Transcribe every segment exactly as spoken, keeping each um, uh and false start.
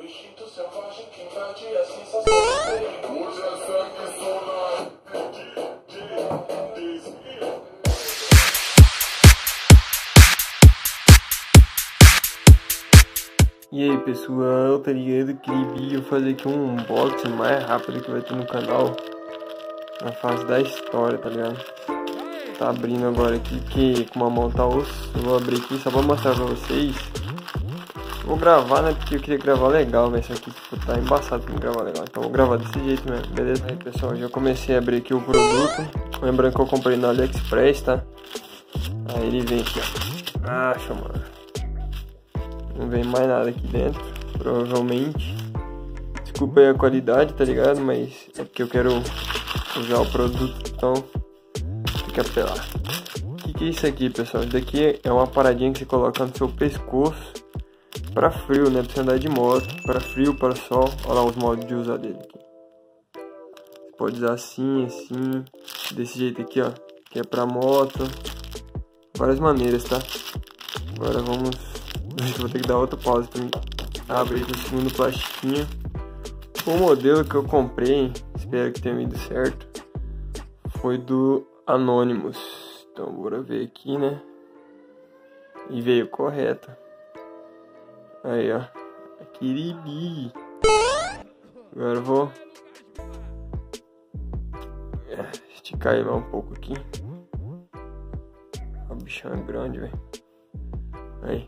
Instinto selvagem que invade a sensação de perigo. Hoje é sangue solar. E aí pessoal, tá ligado? Aquele vídeo eu fazer aqui um unboxing mais rápido que vai ter no canal, na fase da história, tá ligado? Tá abrindo agora aqui, que com uma mão tá osso. Eu vou abrir aqui só pra mostrar pra vocês. Vou gravar, né? Porque eu queria gravar legal, mas isso aqui tipo, tá embaçado pra me gravar legal. Então vou gravar desse jeito mesmo, beleza? Aí pessoal, já comecei a abrir aqui o produto. Lembrando que eu comprei no AliExpress, tá? Aí ele vem aqui, ó. Acha, mano. Não vem mais nada aqui dentro, provavelmente. Desculpa aí a qualidade, tá ligado? Mas é porque eu quero usar o produto, então tem que apelar. O que, que é isso aqui, pessoal? Isso daqui é uma paradinha que você coloca no seu pescoço para frio, né? Pra você andar de moto, para frio, para sol. Olha lá os modos de usar dele aqui. Você pode usar assim, assim, desse jeito aqui, ó. Que é pra moto. Várias maneiras, tá? Agora vamos... Vou ter que dar outra pausa pra mim abrir o segundo plastiquinho. O modelo que eu comprei, espero que tenha ido certo, foi do Anonymous. Então bora ver aqui, né? E veio correto. Aí, ó. Queribi. Agora eu vou esticar ele um pouco aqui. O bichão é grande, velho. Aí.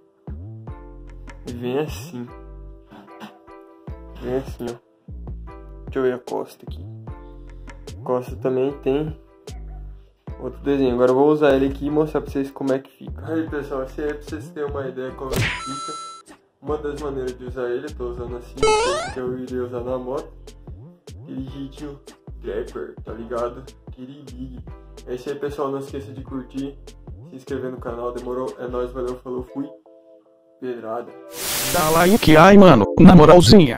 E vem assim. Vem assim, ó. Deixa eu ver a costa aqui. A costa também tem outro desenho. Agora eu vou usar ele aqui e mostrar pra vocês como é que fica. Aí pessoal, esse aí é pra vocês terem uma ideia como é que fica. Uma das maneiras de usar ele, eu tô usando assim, que eu iria usar na moto. Dirigível Trapper, tá ligado? Querido. É isso aí pessoal, não esqueça de curtir, se inscrever no canal, demorou? É nóis, valeu, falou, fui. Pedrada. Dá like, ai mano, na moralzinha.